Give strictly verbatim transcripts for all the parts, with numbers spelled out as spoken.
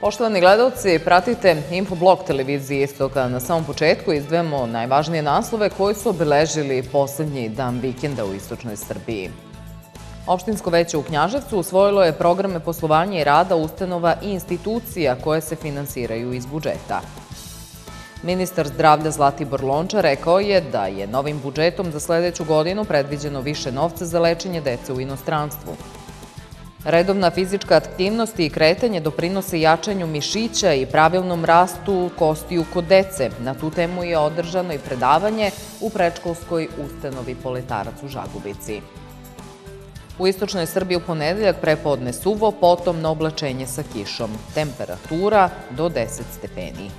Poštovani gledalci, pratite Infoblog televizije Istoka. Na samom početku izdvajamo najvažnije naslove koji su obeležili poslednji dan vikenda u istočnoj Srbiji. Opštinsko veće u Knjaževcu usvojilo je programe poslovanja i rada ustanova i institucija koje se finansiraju iz budžeta. Ministar zdravlja Zlatibor Lončar rekao je da je novim budžetom za sledeću godinu predviđeno više novca za lečenje dece u inostranstvu. Redovna fizička aktivnost i kretanje doprinose jačanju mišića i pravilnom rastu kostiju kod dece. Na tu temu je održano i predavanje u predškolskoj ustanovi Poletarac u Žagubici. U istočnoj Srbiji u ponedeljak prepodne suvo, potom na oblačenje sa kišom. Temperatura do deset stepeni.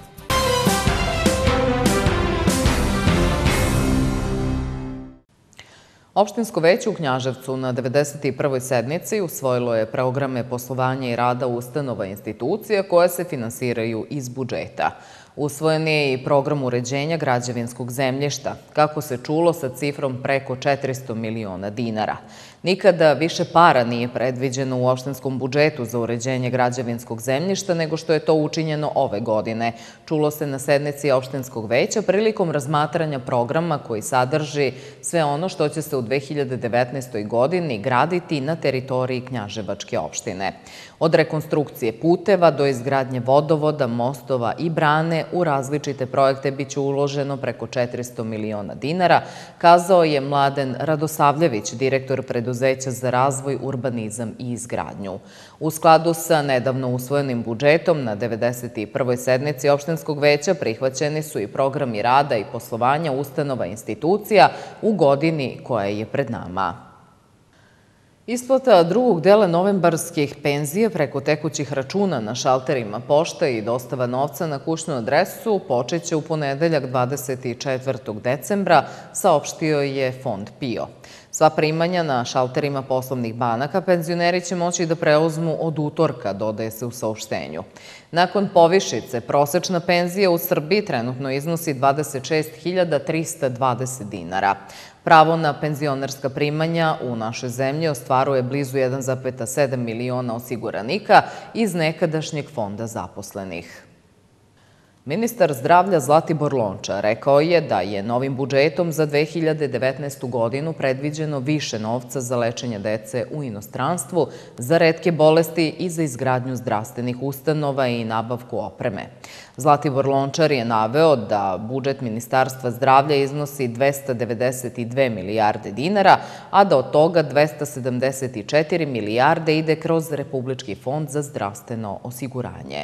Opštinsko veće u Knjaževcu na devedeset prvoj sednici usvojilo je programe poslovanja i rada ustanova i institucija koje se finansiraju iz budžeta. Usvojen je i program uređenja građevinskog zemljišta, kako se čulo, sa cifrom preko četiristo miliona dinara. Nikada više para nije predviđeno u opštinskom budžetu za uređenje građevinskog zemljišta nego što je to učinjeno ove godine. Čulo se na sednici opštinskog veća prilikom razmatranja programa koji sadrži sve ono što će se u dve hiljade devetnaestoj godini graditi na teritoriji Knjaževačke opštine. Od rekonstrukcije puteva do izgradnje vodovoda, mostova i brane u različite projekte biće uloženo preko četiristo miliona dinara, kazao je Mladen Radosavljević, direktor preduzeća za razvoj, urbanizam i izgradnju. U skladu sa nedavno usvojenim budžetom na devedeset prvoj sednici opštinskog veća prihvaćeni su i programi rada i poslovanja ustanova i institucija u godini koja je pred nama. Isplata drugog dela novembarskih penzija preko tekućih računa na šalterima pošte i dostava novca na kućnu adresu počeće u ponedeljak dvadeset četvrtog decembra, saopštio je Fond PIO. Sva primanja na šalterima poslovnih banaka penzioneri će moći da preuzmu od utorka, dodaje se u saopštenju. Nakon povišice, prosečna penzija u Srbiji trenutno iznosi dvadeset šest hiljada trista dvadeset dinara. Pravo na penzionerska primanja u našoj zemlji ostvaruje blizu jedan zarez sedam miliona osiguranika iz nekadašnjeg fonda zaposlenih. Ministar zdravlja Zlatibor Lončar rekao je da je novim budžetom za dve hiljade devetnaestu godinu predviđeno više novca za lečenje dece u inostranstvu, za retke bolesti i za izgradnju zdravstvenih ustanova i nabavku opreme. Zlatibor Lončar je naveo da budžet Ministarstva zdravlja iznosi dvesta devedeset dve milijarde dinara, a da od toga dvesta sedamdeset četiri milijarde ide kroz Republički fond za zdravstveno osiguranje.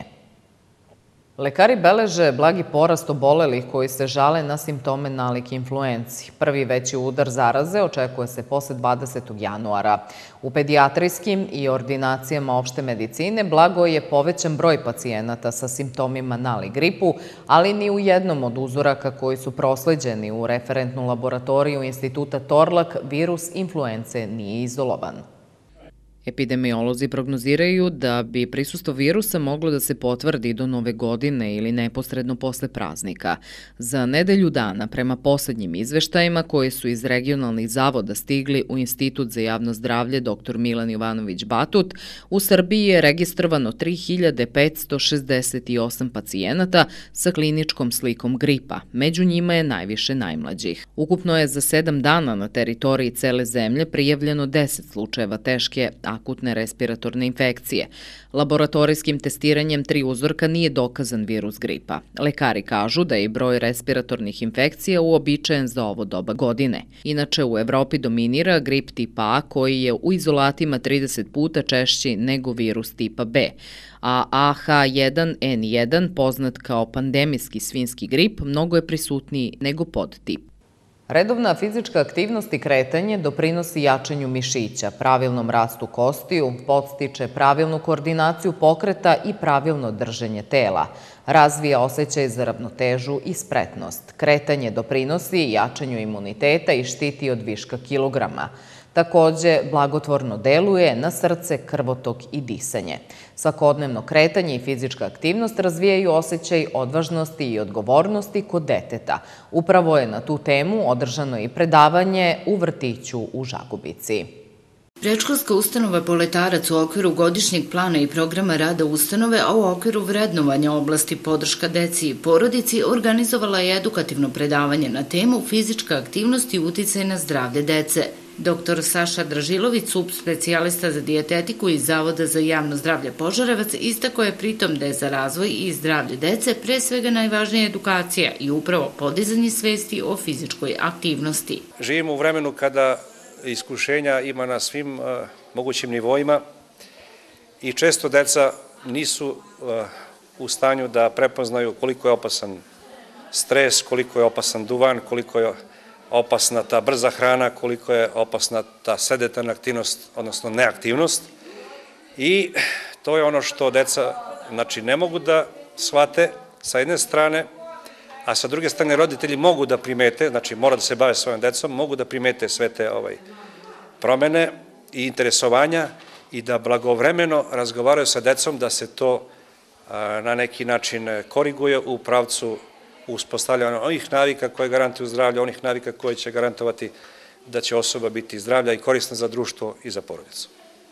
Lekari beleže blagi porast obolelih koji se žale na simptome nalik influenci. Prvi veći udar zaraze očekuje se posle dvadesetog januara. U pedijatrijskim i ordinacijama opšte medicine blago je povećan broj pacijenata sa simptomima nalik gripu, ali ni u jednom od uzoraka koji su prosleđeni u referentnu laboratoriju Instituta Torlak virus influence nije izolovan. Epidemiolozi prognoziraju da bi prisustvo virusa moglo da se potvrdi do nove godine ili neposredno posle praznika. Za nedelju dana, prema poslednjim izveštajima koji su iz regionalnih zavoda stigli u Institut za javno zdravlje doktor Milan Jovanović Batut, u Srbiji je registrovano tri hiljade petsto šezdeset osam pacijenata sa kliničkom slikom gripa. Među njima je najviše najmlađih. Ukupno je za sedam dana na teritoriji cele zemlje prijavljeno deset slučajeva teške akutne respiratorne infekcije. Laboratorijskim testiranjem tri uzorka nije dokazan virus gripa. Lekari kažu da je broj respiratornih infekcija uobičajen za ovo doba godine. Inače, u Evropi dominira grip tipa A koji je u izolatima trideset puta češći nego virus tipa B, a A H jedan N jedan, poznat kao pandemijski svinjski grip, mnogo je prisutniji nego podtip. Redovna fizička aktivnost i kretanje doprinosi jačanju mišića, pravilnom rastu kostiju, podstiče pravilnu koordinaciju pokreta i pravilno drženje tela, razvija osjećaj za ravnotežu i spretnost. Kretanje doprinosi jačanju imuniteta i štiti od viška kilograma. Takođe, blagotvorno deluje na srce, krvotok i disanje. Svakodnevno kretanje i fizička aktivnost razvijaju osjećaj odvažnosti i odgovornosti kod deteta. Upravo je na tu temu održano i predavanje u vrtiću u Žagubici. Predškolska ustanova Poletarac u okviru godišnjeg plana i programa rada ustanove, a u okviru vrednovanja oblasti podrška deci i porodici, organizovala je edukativno predavanje na temu fizička aktivnost i uticaj na zdravlje dece. Doktor Saša Dražilović, subspecijalista za dijetetiku iz Zavoda za javno zdravlje Požarevac, istakao je pritom da je za razvoj i zdravlje dece pre svega najvažnija edukacija i upravo podizanje svesti o fizičkoj aktivnosti. Živimo u vremenu kada iskušenja ima na svim uh, mogućim nivoima i često deca nisu uh, u stanju da prepoznaju koliko je opasan stres, koliko je opasan duvan, koliko je opasna ta brza hrana, koliko je opasna ta sedetarna aktivnost, odnosno neaktivnost. I to je ono što deca, znači, ne mogu da shvate sa jedne strane, a sa druge strane roditelji mogu da primete, znači mora da se bave svojom decom, mogu da primete sve te ovaj, promene i interesovanja i da blagovremeno razgovaraju sa decom da se to a, na neki način koriguje u pravcu uspostavljanja onih navika koje garantuju zdravlje, onih navika koje će garantovati da će osoba biti zdravlja i korisna za društvo i za porodicu.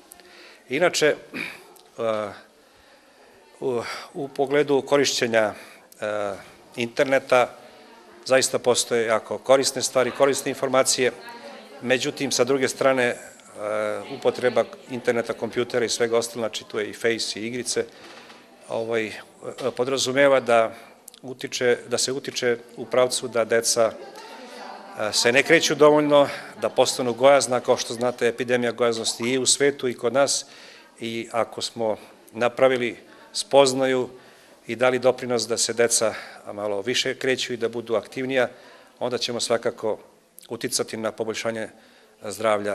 Inače, a, u, u pogledu korišćenja a, interneta zaista postoje jako korisne stvari, korisne informacije, međutim, sa druge strane, upotreba interneta, kompjutera i svega ostalo, znači tu je i Face i igrice, ovaj, podrazumeva da, utiče, da se utiče u pravcu da deca se ne kreću dovoljno, da postanu gojazna, kao što znate, epidemija gojaznosti i u svetu i kod nas, i ako smo napravili spoznaju i dali doprinos da se deca malo više kreću i da budu aktivnija, onda ćemo svakako uticati na poboljšanje zdravlja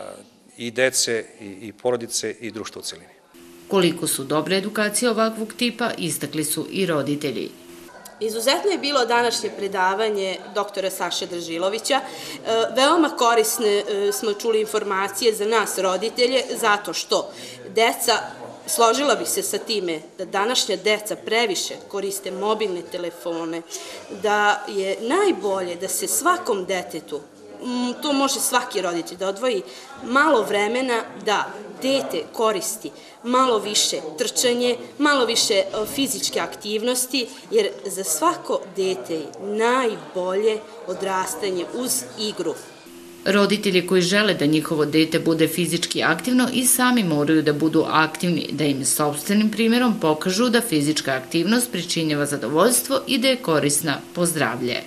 i dece i porodice i društva u celini. Koliko su dobre edukacije ovakvog tipa, istakli su i roditelji. Izuzetno je bilo današnje predavanje doktora Saše Dražilovića. Veoma korisne smo čuli informacije za nas roditelje, zato što deca, složila bih se sa time da današnja deca previše koriste mobilne telefone, da je najbolje da se svakom detetu, to može svaki roditelj, da odvoji malo vremena da dete koristi malo više trčanje, malo više fizičke aktivnosti, jer za svako dete je najbolje odrastanje uz igru. Roditelji koji žele da njihovo dete bude fizički aktivno i sami moraju da budu aktivni, da im sopstvenim primjerom pokažu da fizička aktivnost pričinjava zadovoljstvo i da je korisna po zdravlje.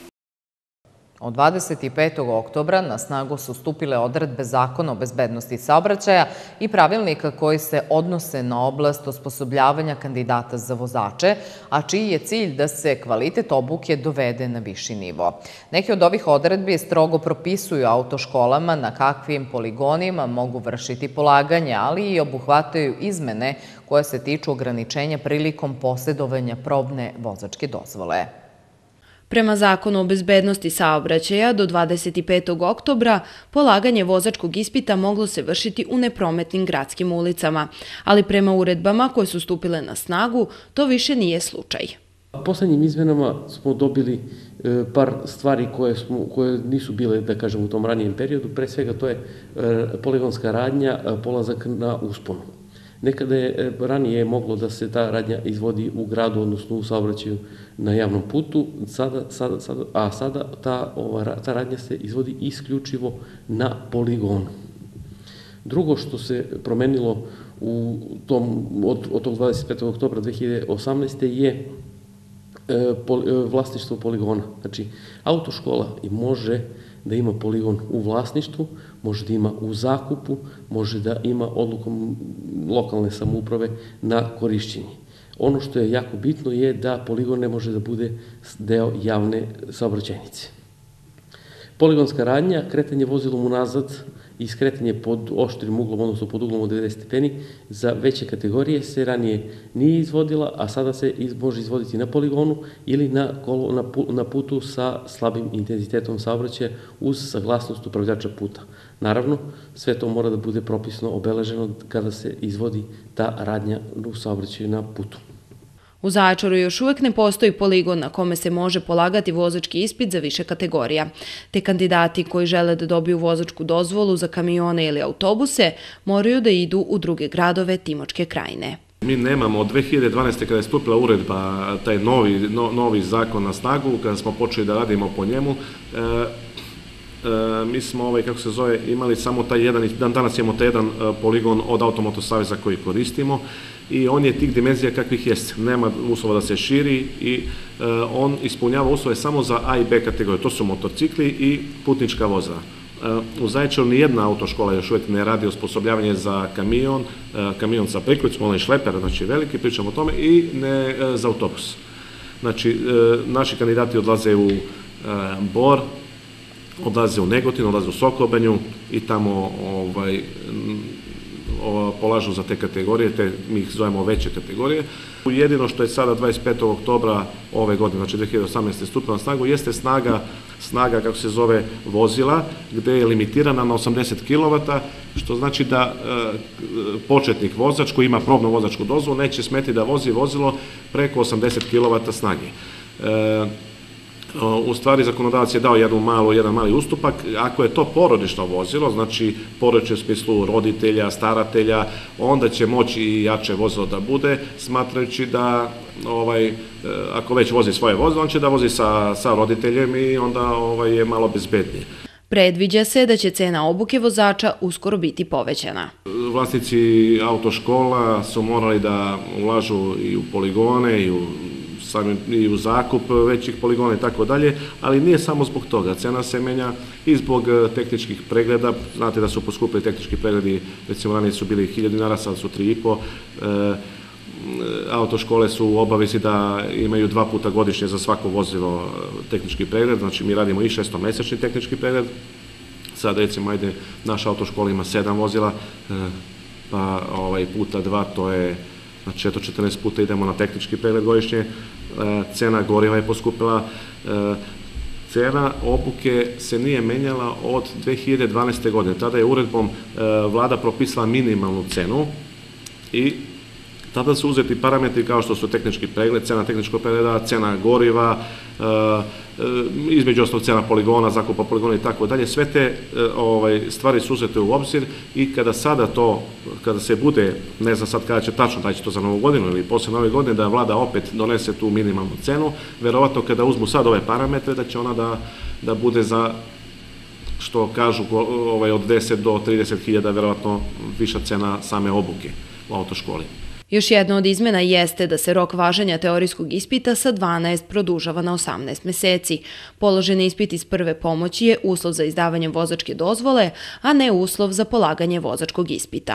Od dvadeset petog oktobra na snagu su stupile odredbe Zakona o bezbednosti saobraćaja i pravilnika koji se odnose na oblast osposobljavanja kandidata za vozače, a čiji je cilj da se kvalitet obuke dovede na viši nivo. Neke od ovih odredbi strogo propisuju autoškolama na kakvim poligonima mogu vršiti polaganje, ali i obuhvataju izmene koje se tiču ograničenja prilikom posjedovanja probne vozačke dozvole. Prema Zakonu o bezbednosti saobraćaja, do dvadeset petog oktobra polaganje vozačkog ispita moglo se vršiti u neprometnim gradskim ulicama, ali prema uredbama koje su stupile na snagu, to više nije slučaj. Poslednjim izmenama smo dobili par stvari koje, smo, koje nisu bile, da kažem, u tom ranijem periodu. Pre svega to je poligonska radnja, polazak na usponu. Nekada je ranije moglo da se ta radnja izvodi u gradu, odnosno u saobraćaju na javnom putu, sada, sada, sada, a sada ta, ova, ta radnja se izvodi isključivo na poligonu. Drugo što se promenilo u tom, od, od tog dvadeset petog oktobra dve hiljade osamnaeste. je e, pol, e, vlasništvo poligona. Znači, autoškola može da ima poligon u vlasništvu, može da ima u zakupu, može da ima odlukom lokalne samouprave na korišćenje. Ono što je jako bitno je da poligon ne može da bude deo javne saobraćajnice. Poligonska radnja, kretanje vozilom unazad i skretanje pod oštrim uglom, odnosno pod uglom od devedeset stepeni, za veće kategorije se ranije nije izvodila, a sada se može izvoditi na poligonu ili na, kolo, na, na putu sa slabim intenzitetom saobraćaja uz saglasnost upravljača puta. Naravno, sve to mora da bude propisno obeleženo kada se izvodi ta radnja u saobraćaju na putu. U Zaječaru još uvek ne postoji poligon na kome se može polagati vozački ispit za više kategorija, te kandidati koji žele da dobiju vozačku dozvolu za kamione ili autobuse moraju da idu u druge gradove Timočke krajine. Mi nemamo od dve hiljade dvanaeste. kada je stupila uredba, taj novi, no, novi zakon na snagu, kada smo počeli da radimo po njemu, e, e, mi smo, ovaj, kako se zove, imali samo taj jedan, dan danas imamo taj jedan e, poligon od Automoto saveza koji koristimo i on je tih dimenzija kakvih jeste. Nema uslova da se širi i e, on ispunjava uslove samo za A i B kategorije. To su motocikli i putnička vozila. U Zaječaru nijedna autoškola još uvijek ne radi osposobljavanje za kamion, kamion sa priklicom, onaj šleper, znači veliki, pričamo o tome, i ne za autobus. Znači, naši kandidati odlaze u Bor, odlaze u Negotin, odlaze u Sokobanju i tamo ovaj, polažu za te kategorije, te mi ih zovemo veće kategorije. Jedino što je sada dvadeset petog oktobra ove godine, znači dve hiljade osamnaeste. stupila na snagu, jeste snaga, snaga, kako se zove, vozila, gde je limitirana na osamdeset kilovata, što znači da e, početnik vozač koji ima probnu vozačku dozvolu neće smeti da vozi vozilo preko osamdeset kilovata snage. E, U stvari, zakonodavac je dao jednu malu, jedan mali ustupak. Ako je to porodično vozilo, znači porodično u smislu roditelja, staratelja, onda će moći i jače vozilo da bude, smatrajući da ovaj, ako već vozi svoje vozilo, on će da vozi sa, sa roditeljem i onda ovaj, je malo bezbednije. Predviđa se da će cena obuke vozača uskoro biti povećana. Vlasnici autoškola su morali da ulažu i u poligone i u i u zakup većih poligona i tako dalje, ali nije samo zbog toga. Cena se menja i zbog tehničkih pregleda. Znate da su poskupili tehnički pregledi, recimo ranije su bili hiljadu dinara, sad su tri i po. Autoškole su u obavezi da imaju dva puta godišnje za svako vozilo tehnički pregled, znači mi radimo i šestomesečni tehnički pregled. Sad recimo, ajde, naša autoškola ima sedam vozila, pa ovaj, puta dva, to je znači eto četrnaest puta idemo na tehnički pregled godišnje, cena goriva je poskupila, cena obuke se nije menjala od dve hiljade dvanaeste. godine. Tada je uredbom vlada propisala minimalnu cenu i tada su uzeti parametri kao što su tehnički pregled, cena tehničkog pregleda, cena goriva, između ostalog cena poligona, zakupa poligona i tako dalje. Sve te ovaj, stvari su uzete u obzir i kada sada to, kada se bude, ne znam sad kada će tačno, da će to za novu godinu ili posle nove godine, da vlada opet donese tu minimalnu cenu, verovatno kada uzmu sad ove parametre, da će ona da, da bude za, što kažu, ovaj, od deset do trideset hiljada, verovatno viša cena same obuke u autoškoli. Još jedna od izmena jeste da se rok važenja teorijskog ispita sa dvanaest produžava na osamnaest meseci. Položeni ispit iz prve pomoći je uslov za izdavanje vozačke dozvole, a ne uslov za polaganje vozačkog ispita.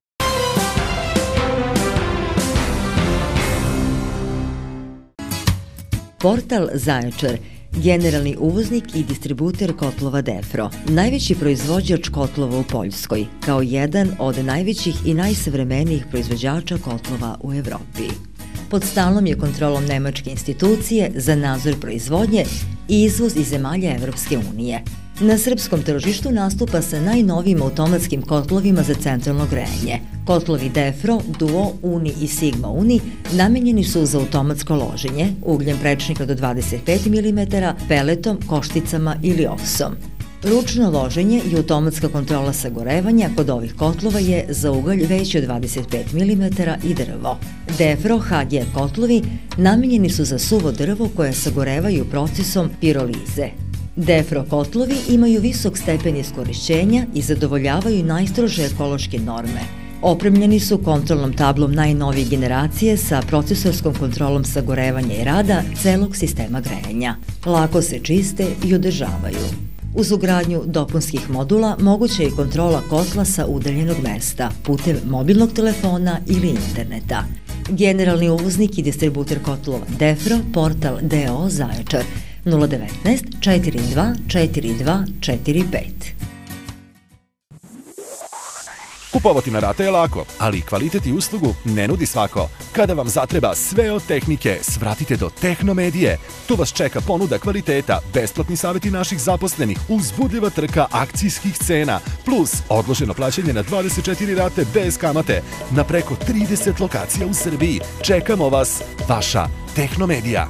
Portal Zaječar, generalni uvoznik i distributer kotlova Defro, najveći proizvođač kotlova u Poljskoj, kao jedan od najvećih i najsavremenijih proizvođača kotlova u Evropi. Pod stalnom je kontrolom nemačke institucije za nadzor proizvodnje i izvoz iz zemalja Evropske unije. Na srpskom tržištu nastupa sa najnovijim automatskim kotlovima za centralno grejanje. Kotlovi Defro, Duo, Uni i Sigma Uni namenjeni su za automatsko loženje, ugljem prečnika do dvadeset pet milimetara, peletom, košticama ili ovsom. Ručno loženje i automatska kontrola sagorevanja kod ovih kotlova je za ugalj veći od dvadeset pet milimetara i drvo. Defro H G kotlovi namenjeni su za suvo drvo koje sagorevaju procesom pirolize. Defro kotlovi imaju visok stepen iskorišćenja i zadovoljavaju najstrože ekološke norme. Opremljeni su kontrolnom tablom najnovije generacije sa procesorskom kontrolom sagorevanja i rada celog sistema grejanja. Lako se čiste i održavaju. Uz ugradnju dopunskih modula moguća je i kontrola kotla sa udaljenog mesta putem mobilnog telefona ili interneta. Generalni uvoznik i distributer kotlova Defro, portal D O Zaječar, nula devetnaest četiri dva četiri dva četiri pet. Kupovati na rate je lako, ali kvalitet i uslugu ne nudi svako. Kada vam zatreba sve od tehnike, svratite do Tehnomedije. Tu vas čeka ponuda kvaliteta, besplatni savjeti naših zaposlenih, uzbudljiva trka akcijskih cena, plus odloženo plaćanje na dvadeset četiri rate bez kamate na preko trideset lokacija u Srbiji. Čekamo vas, vaša Tehnomedija.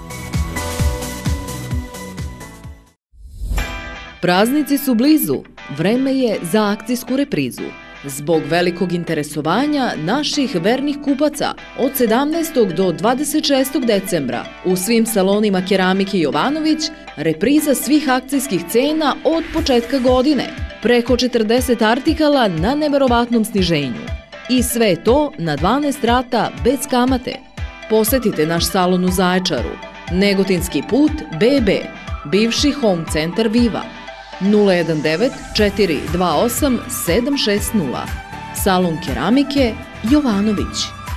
Praznici su blizu, vreme je za akcijsku reprizu. Zbog velikog interesovanja naših vernih kupaca od sedamnaestog do dvadeset šestog decembra u svim salonima Keramike Jovanović repriza svih akcijskih cena od početka godine. Preko četrdeset artikala na neverovatnom sniženju. I sve to na dvanaest rata bez kamate. Posetite naš salon u Zaječaru. Negotinski put B B, bivši Home Centar Viva. nula jedan devet četiri dva osam sedam šest nula. Salon Keramike Jovanović.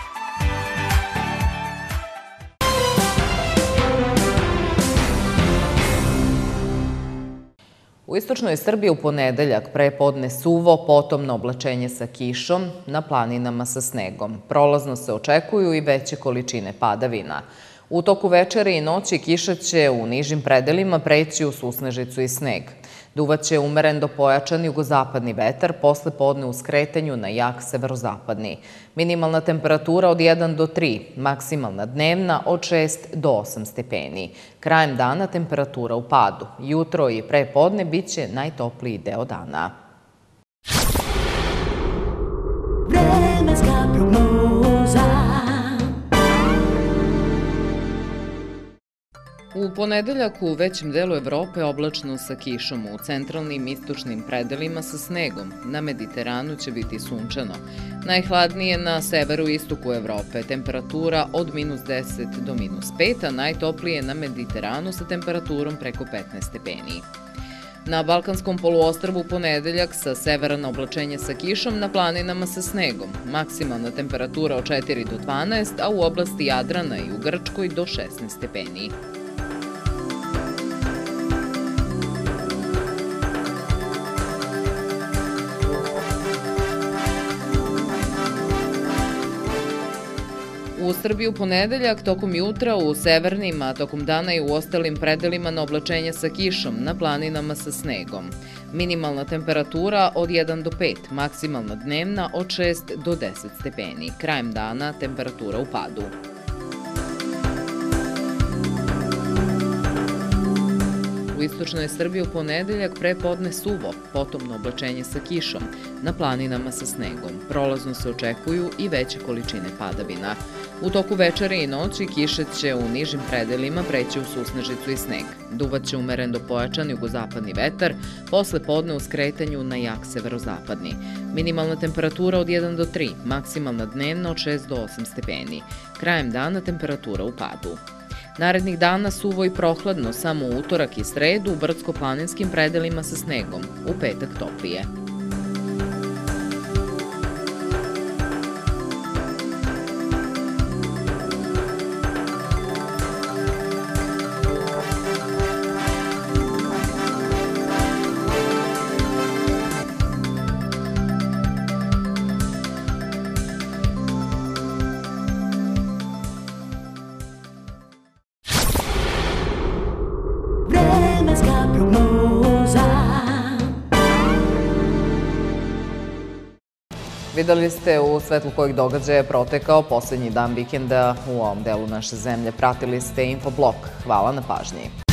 U istočnoj Srbiji u ponedeljak prepodne suvo, potom na oblačenje sa kišom, na planinama sa snegom. Prolazno se očekuju i veće količine padavina. U toku večere i noći kiša će u nižim predelima preći u susnežicu i sneg. Duvaće umeren do pojačan jugozapadni vetar, posle podne u skretanju na jak severozapadni. Minimalna temperatura od jedan do tri, maksimalna dnevna od šest do osam stepeni. Krajem dana temperatura u padu. Jutro i pre podne bit će najtopliji deo dana. Vremenska prognoza. U ponedeljak u većem delu Evrope oblačno sa kišom, u centralnim i istočnim predelima sa snegom. Na Mediteranu će biti sunčano. Najhladnije na severu i istoku Evrope, temperatura od minus deset do minus pet, a najtoplije na Mediteranu sa temperaturom preko petnaest stepeni. Na Balkanskom poluostrvu ponedeljak sa severa na oblačenje sa kišom, na planinama sa snegom. Maksimalna temperatura od četiri do dvanaest, a u oblasti Jadrana i u Grčkoj do šesnaest stepeni. U Srbiji u ponedeljak tokom jutra u severnim, a tokom dana i u ostalim predelima na oblačenje sa kišom, na planinama sa snegom. Minimalna temperatura od jedan do pet, maksimalna dnevna od šest do deset stepeni. Krajem dana temperatura u padu. U istočnoj Srbiji u ponedeljak prepodne suvo, potom na oblačenje sa kišom, na planinama sa snegom. Prolazno se očekuju i veće količine padavina. U toku večere i noći kiša će u nižim predelima preći u susnežicu i sneg. Duvaće umeren do pojačan jugozapadni vetar, posle podne u skretanju na jak severozapadni. Minimalna temperatura od jedan do tri, maksimalna dnevna od šest do osam stepeni. Krajem dana temperatura u padu. Narednih dana suvo i prohladno, samo u utorak i sredu u brdsko-planinskim predelima sa snegom, u petak toplije. Vremenska prognoza. Videli ste u svetlu kojih događaja je protekao poslednji dan vikenda u ovom delu naše zemlje. Pratili ste Infoblok. Hvala na pažnji.